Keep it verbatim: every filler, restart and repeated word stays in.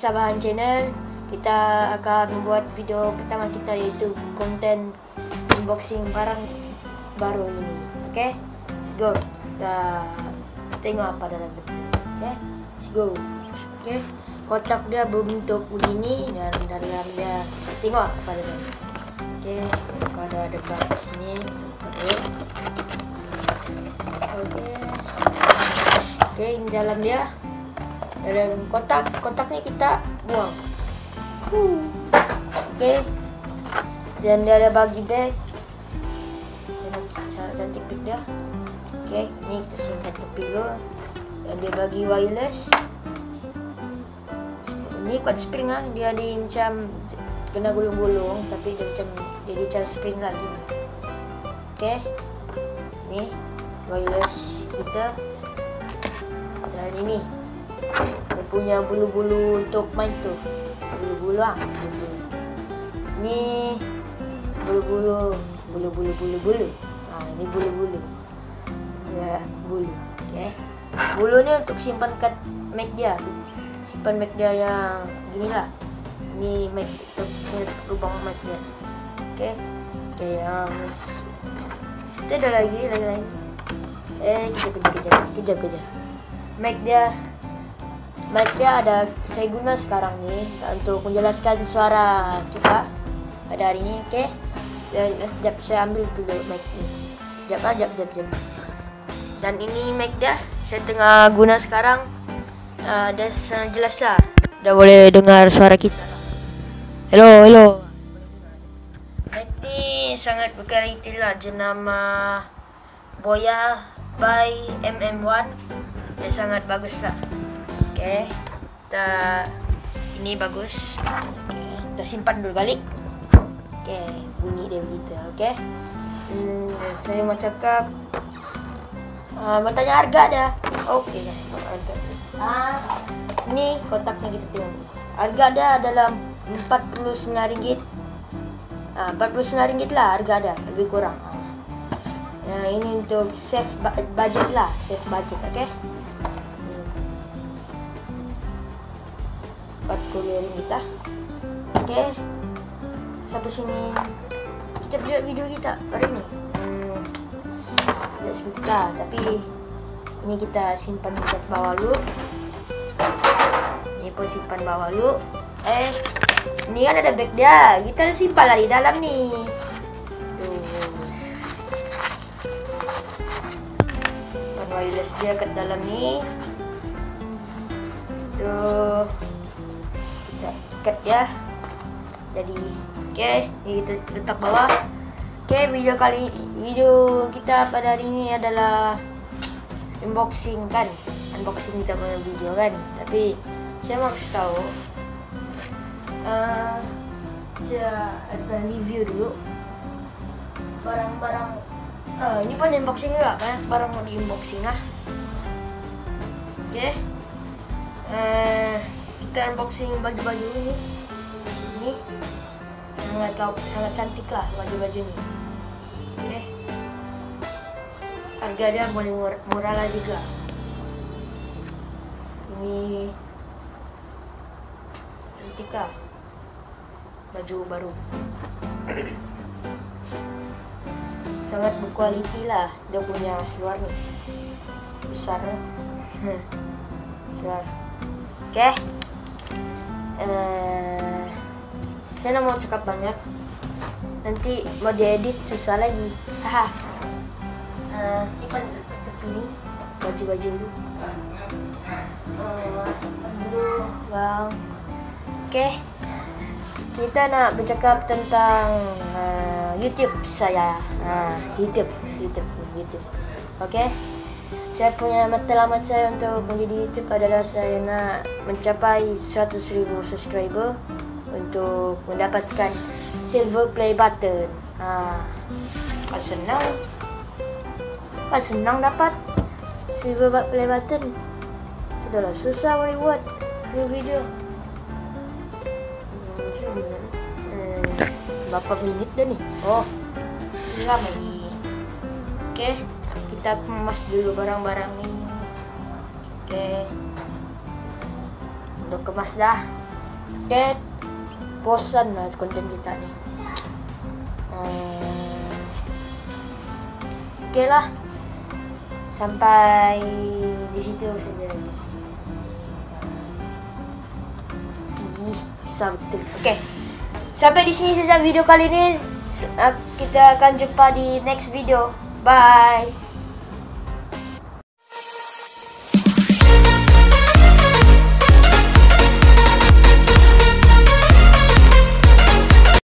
Sabahan Channel. Kita akan membuat video pertama kita, yaitu konten unboxing barang baru ini. Oke, okay? Let's go. Kita tengok apa dalam video. Oke, okay? Let's go. Oke, okay? Kotak dia berbentuk begini dan dalam dia tengok apa dalam. Oke, okay? Kalau ada dekat sini. Oke, okay. Oke, okay, ini dalam dia. Dalam kotak, kotaknya kita buang. Uh. Oke, okay. Dan dia ada bagi bag. Cantik bag dia. Oke, okay. Ini kita simpan tepi dulu. Dan dia bagi wireless. Ini kuat spring ah, dia di macam kena gulung-gulung, tapi dia macam jadi cara spring lagi. Oke, okay. Ini wireless kita. Dan ini dia punya bulu-bulu untuk main tuh. Bulu-bulu ah, bulu. Ini bulu-bulu, bulu-bulu bulu-bulu. Ah, ini bulu-bulu. Ya, bulu. Oke. Okay. Bulu ni untuk simpan kat mic dia. Simpan mic dia yang gini lah. Ini mic, ini lubang mic dia. Oke. Okay. Oke, okay, um, kita ada lagi, lagi lain. Eh, kejap, kejap, kejap, kejap, kejap. Mic dia. Mic dia ada saya guna sekarang ni untuk menjelaskan suara kita pada hari ini. Oke, okay? Dan sekejap saya ambil dulu mic ni. Sekejap ah, sekejap, sekejap, sekejap. Dan ini mic dia saya tengah guna sekarang. Uh, dah sangat jelas lah. Dah boleh dengar suara kita. Hello, hello. Mic ni sangat berkualiti lah. Jenama Boya by M M one. Dia sangat bagus lah. Oke, okay. Kita ini bagus. Okay. Kita simpan dulu balik. Oke, okay. Bunyi dia begitu. Oke, okay. hmm, saya mau cakap, uh, mau tanya harga dah. Oke, okay, kasih tahu harga. Ah, ini kotaknya kita tengok. Harga dia adalah empat puluh sembilan ringgit. Ah, empat puluh sembilan ringgit lah harga dia, lebih kurang. Ah. Nah, ini untuk save budget lah, save budget. Oke. Okay? empat puluh ringgit lah. Oke, sampai sini kita buat video kita hari ini. Hmm, tidak seperti lah, tapi ini kita simpan di bawah dulu. Ini pun simpan bawah dulu. Eh, ini kan ada bag dia, kita simpan lah di dalam nih. Tuh, simpan wireless dia ke dalam nih. Tuh. Ikat ya. Jadi oke, okay, kita letak bawah. Oke, okay, video kali video kita pada hari ini adalah unboxing kan. Unboxing kita punya video kan. Tapi saya mau kasih tahu, uh, saya akan review dulu barang-barang. Uh, ini pun unboxing juga, banyak barang mau di unboxing lah. Oke. Okay. Uh, Kita unboxing baju-baju ini. Ini sangat sangat cantik lah baju-baju ini. Oke. Okay. Harga dia boleh murah, murah lah juga. Ini cantik lah. Baju baru. Sangat berkualiti lah. Dia punya seluar nih. Besar. Seluar. Oke. Okay. Uh, saya nak mau cakap banyak, nanti mau diedit susah lagi. Haha. Uh, simpan tepi ni baju-baju dulu. Uh, dulu, bang. Oke, okay. Kita nak bercakap tentang uh, YouTube saya. Uh, YouTube, YouTube, YouTube. Oke. Okay. Saya punya matlamat saya untuk menjadi YouTube adalah saya nak mencapai seratus ribu subscriber untuk mendapatkan silver play button. Ha, kan senang. Kan senang dapat silver play button. Sudahlah susah boleh buat new video. Hmm, berapa minit dah ni? Oh, lama ni. Oke. Okay. Kita kemas dulu barang-barang ini. Oke. Udah kemas dah. Oke, bosan lah konten kita nih. Hmm. Oke lah, sampai di situ saja. Ih, susah betul. Oke, sampai di sini saja video kali ini. Kita akan jumpa di next video. Bye.